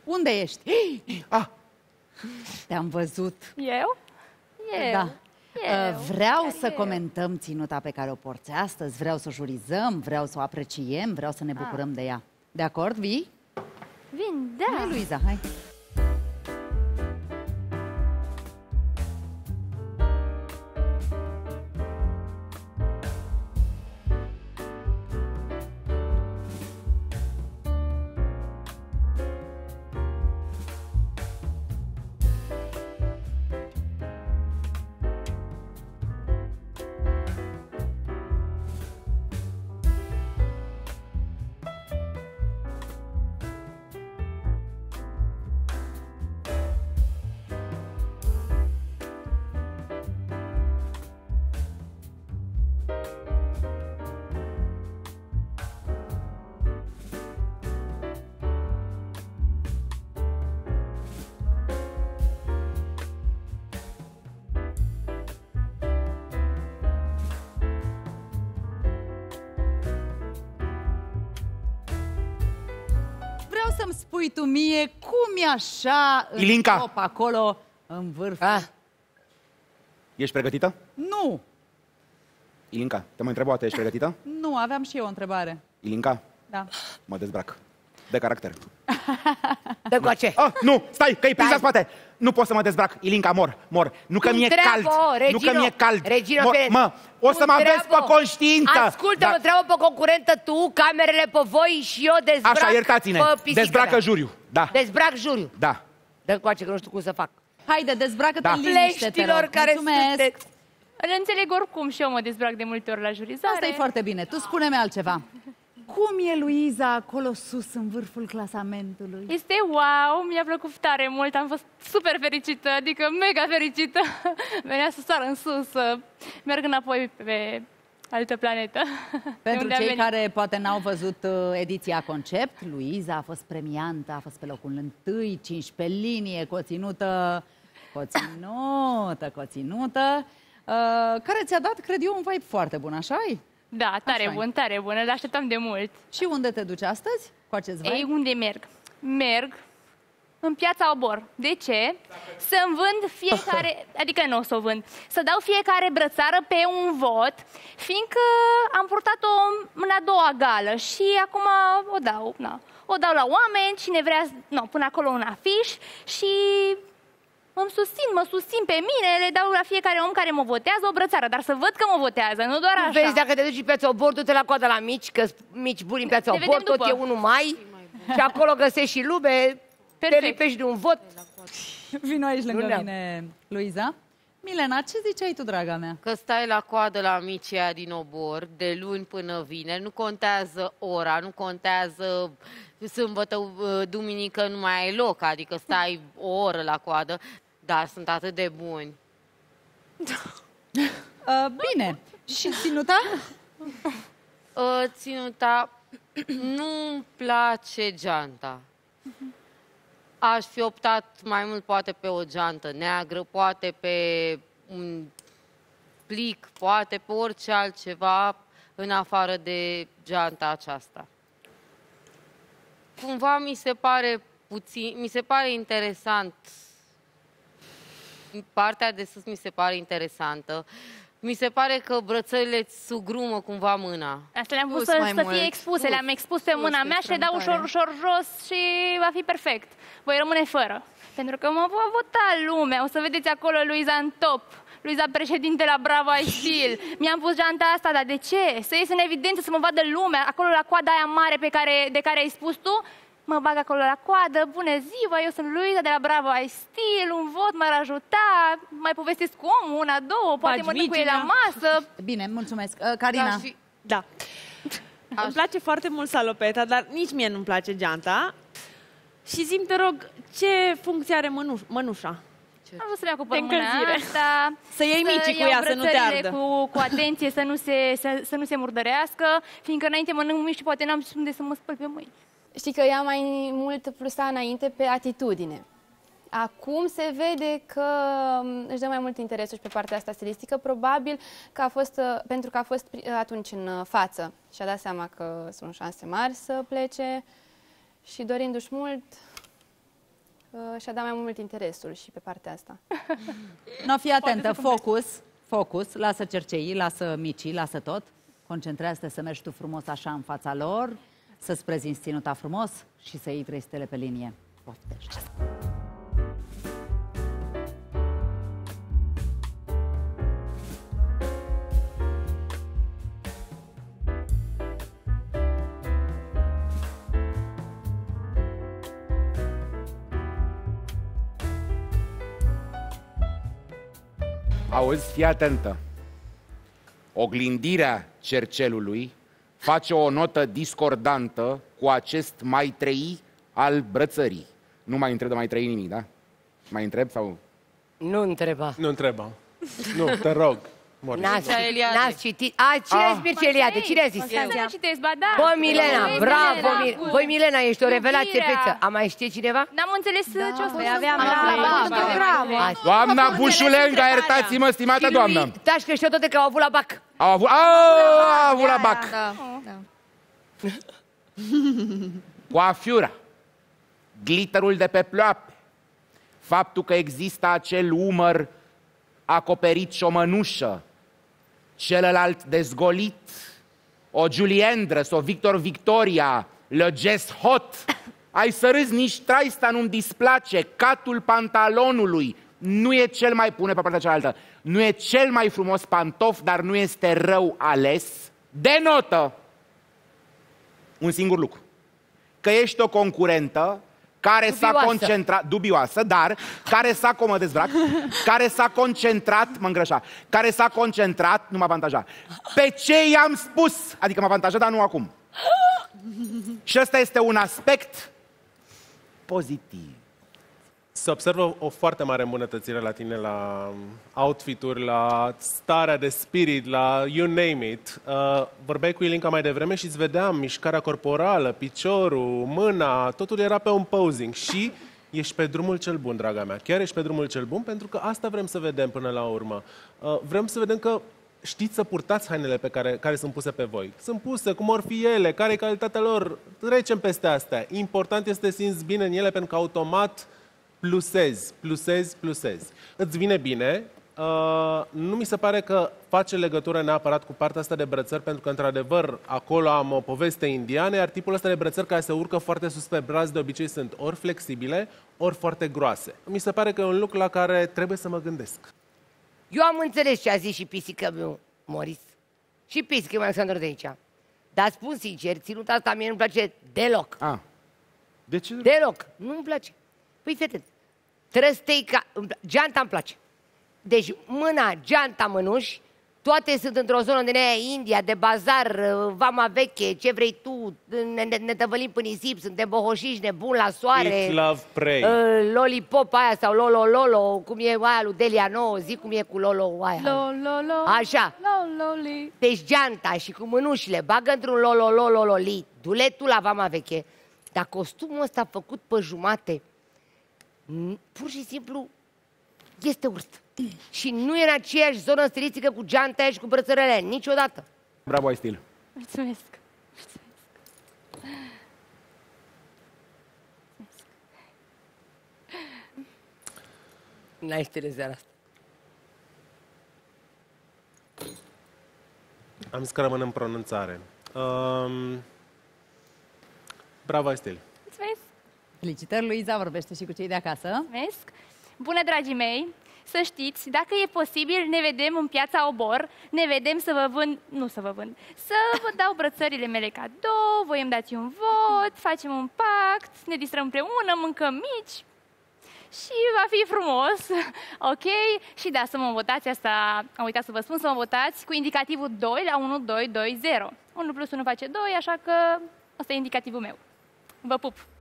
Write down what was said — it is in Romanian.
Unde ești? Ah. Te-am văzut. Eu? Da. Eu. Vreau Chiar să eu. comentăm ținuta pe care o porți astăzi, vreau să o jurizăm, vreau să o apreciem, vreau să ne bucurăm de ea. De acord, vii? Vin, da. Hai, Luiza, hai. Vreau să-mi spui tu mie cum e așa în Ilinca. top acolo, în vârf. Ești pregătită? Nu, Ilinca, te mai întreb o dată, ești pregătită? nu, aveam și eu o întrebare. Ilinca, Da. mă dezbrac. De caracter. Dă coace. Ah, nu, stai, că-i prins la spate. Nu pot să mă dezbrac, Ilinca, mor. Nu că Cum mi-e treabă, cald. Regino? Nu că mi-e cald. Regino, Mor, Perez. mă, o să Cum mă aveți pe treabă? conștiință. Ascultă, mă treabă pe concurentă tu, camerele pe voi și eu dezbrac. Așa, iertați-ne. pe pisica Dezbracă mea. juriu. Da, Dezbrac juriu. da. Dă coace, că nu știu cum să fac. Haide, dezbracă-te Da. în liniște, te Pleștilor rog. care Mulțumesc. sunteți. Îl înțeleg oricum și eu mă dezbrac de multe ori la jurizare. Asta e foarte bine. Tu spune-mi altceva. Cum e Luiza acolo sus, în vârful clasamentului? Este wow, mi-a plăcut tare mult, am fost super fericită, adică mega fericită. Venea să sară în sus, să merg înapoi pe altă planetă. De Pentru unde am cei venit. care poate n-au văzut ediția Concept, Luiza a fost premiantă, a fost pe locul 1, 5 pe linie, cu o ținută, care ți-a dat, cred eu, un vibe foarte bun, așa-i? Da, tare Așa-i. bun, tare bun, îl așteptam de mult. Și unde te duci astăzi cu acest vibe? Ei, unde merg? Merg în Piața Obor. De ce? Să-mi vând fiecare, adică nu o să o vând, să dau fiecare brățară pe un vot, fiindcă am purtat-o în a doua gală și acum o dau, o dau la oameni, cine vrea, pun acolo un afiș și mă susțin pe mine, le dau la fiecare om care mă votează o brățară, dar să văd că mă votează, nu doar așa. Vezi, dacă te duci în Piața Obor, du-te la coada la mici, că mici buni în Piața Ne Obor, vedem tot după. e 1 mai. Și acolo găsești și lume, te Perfect. lipești de un vot. Vino aici lângă Ne-am. mine, Luiza. Milena, ce ziceai tu, draga mea? Că stai la coadă la micii aia din Obor, de luni până vineri, nu contează ora, nu contează sâmbătă, duminică, nu mai ai loc, adică stai o oră la coadă, dar sunt atât de buni. Bine. Și ținuta? Ținuta, nu-mi place geanta. Aș fi optat mai mult poate pe o geantă neagră, poate pe un plic, poate pe orice altceva în afară de geanta aceasta. Cumva mi se pare interesant. Partea de sus mi se pare interesantă. Mi se pare că brățările îți sugrumă cumva mâna. Asta le-am pus Pus mai să fie mult. expuse, Pus. le-am expus pe mâna mea și le dau ușor, ușor jos și va fi perfect. Voi rămâne fără. Pentru că mă va vota lumea. O să vedeți acolo Luiza în top. Luiza președinte la Bravo I Still. Mi-am pus geanta asta, dar de ce? Să ies în evidență, să mă vadă lumea. Acolo la coada aia mare de care ai spus tu, mă bag acolo la coadă, bună ziua, eu sunt Luiza de la Bravo I Still, un vot m-ar ajuta, mai povestesc cu omul, una, două, poate mă duc cu el la masă. Bine, mulțumesc. Carina? Da. Îmi place foarte mult salopeta, dar nici mie nu-mi place geanta. Și zi-mi, te rog, ce funcție are mănușa? Am vrut să-mi acopăr De mâna încălzire. asta, Să iei micii cu iau ea, să nu te brățările ardă. cu atenție, să nu se murdărească, fiindcă înainte mănânc mici și poate n-am unde să mă spăl pe mâini. Știi că ea mai mult plusa înainte pe atitudine. Acum se vede că își dă mai mult interesul și pe partea asta stilistică, probabil că a fost, pentru că a fost atunci în față și a dat seama că sunt șanse mari să plece și dorindu-și mult, și-a dat mai mult interesul și pe partea asta. No, fii atentă, focus, lasă cerceii, lasă micii, lasă tot. Concentrează-te să mergi tu frumos așa în fața lor, să-ți prezinți ținuta frumos și să iei 3 stele pe linie. Poftește! Auzi, fii atentă. Oglindirea cercelului face o notă discordantă cu acest mai trei al brățării. Nu mai întreb de mai trei nimic, da? Mai întreb sau... Nu întreba. Nu întreba. Nu, te rog. N-ați citit. Cine a zis Mircea Eliade? Cine a zis? Nu citesc, ba da. Bă, Milena, bravo! Băi, Milena, ești o revelație feță. A mai știe cineva? N-am înțeles ce o spus. aveam Doamna Bușulenga, iertați-mă, stimată doamnă. Taci că știu toate că au avut la bac. Au avut la bac. Coafiura, glitterul de pe ploape, faptul că există acel umăr acoperit și o mănușă, celălalt dezgolit, o Julie Andrews, o Victor Victoria, le Jess Hot. Ai să râzi, nici traista nu-mi displace, catul pantalonului nu e cel mai, pune pe partea cealaltă, nu e cel mai frumos pantof, dar nu este rău ales. Denotă un singur lucru, că ești o concurentă care s-a concentrat, dubioasă, dar care s-a, mă dezbrac, care s-a concentrat, mă îngrășa, care s-a concentrat, nu mă avantaja, pe ce i-am spus, adică mă avantaja, dar nu acum. Și ăsta este un aspect pozitiv. Se observă o foarte mare îmbunătățire la tine, la outfit-uri, la starea de spirit, la you name it. Vorbeai cu Ilinca mai devreme și îți vedeam mișcarea corporală, piciorul, mâna, totul era pe un posing și ești pe drumul cel bun, draga mea. Chiar ești pe drumul cel bun, pentru că asta vrem să vedem până la urmă. Vrem să vedem că știți să purtați hainele pe care sunt puse pe voi. Sunt puse, cum or fi ele, care e calitatea lor, trecem peste astea. Important este să simți bine în ele, pentru că automat plusezi. Îți vine bine. Nu mi se pare că face legătură neapărat cu partea asta de brățări, pentru că, într-adevăr, acolo am o poveste indiană, iar tipul ăsta de brățări care se urcă foarte sus pe braț, de obicei sunt ori flexibile, ori foarte groase. Mi se pare că e un lucru la care trebuie să mă gândesc. Eu am înțeles ce a zis și pisică meu, Moris. Și pisică meu, Alexandru, de aici. Dar spun sincer, ținuta asta mie nu-mi place deloc. De ce? Deloc. Nu-mi place. Păi, fete, geanta îmi place. Deci mâna, geanta, mânuși, toate sunt într-o zonă de aia India, de bazar, vama veche, ce vrei tu, ne tăvălim până nisip, suntem bohoșiși, nebuni la soare. Eat, love, pray. Lollipop aia sau Lolo, cum e aia lui Delia Nouă, zic cum e cu Lolo aia. Lolo. Așa. Lololi. Deci geanta și cu mânușile, bagă într-un Lololi, duletul la vama veche, dar costumul ăsta făcut pe jumate, pur și simplu este urât. Și nu e în aceeași zonă stilistică cu geanta aia și cu brățărele, niciodată. Bravo, ai stil. Mulțumesc. N-ai stil de seara asta. Am zis că rămân în pronunțare. Bravo, ai stil. Mulțumesc. Felicitări, Luiza, vorbește și cu cei de acasă. Mulțumesc. Bună, dragii mei! Să știți, dacă e posibil, ne vedem în piața Obor, ne vedem să vă vând, nu să vă vând, să vă dau brățările mele cadou, voi îmi dați un vot, facem un pact, ne distrăm împreună, mâncăm mici și va fi frumos, ok? Și da, să mă votați, asta am uitat să vă spun, să mă votați cu indicativul 2 la 1220. 1 plus 1 face 2, așa că ăsta e indicativul meu. Vă pup!